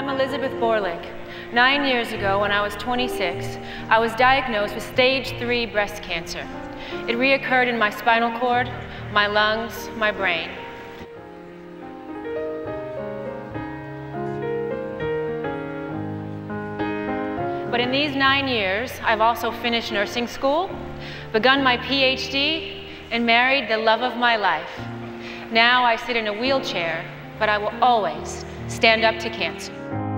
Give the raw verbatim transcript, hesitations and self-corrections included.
I'm Elizabeth Borlick. Nine years ago, when I was twenty-six, I was diagnosed with stage three breast cancer. It reoccurred in my spinal cord, my lungs, my brain. But in these nine years, I've also finished nursing school, begun my P H D, and married the love of my life. Now I sit in a wheelchair, but I will always stand up to cancer.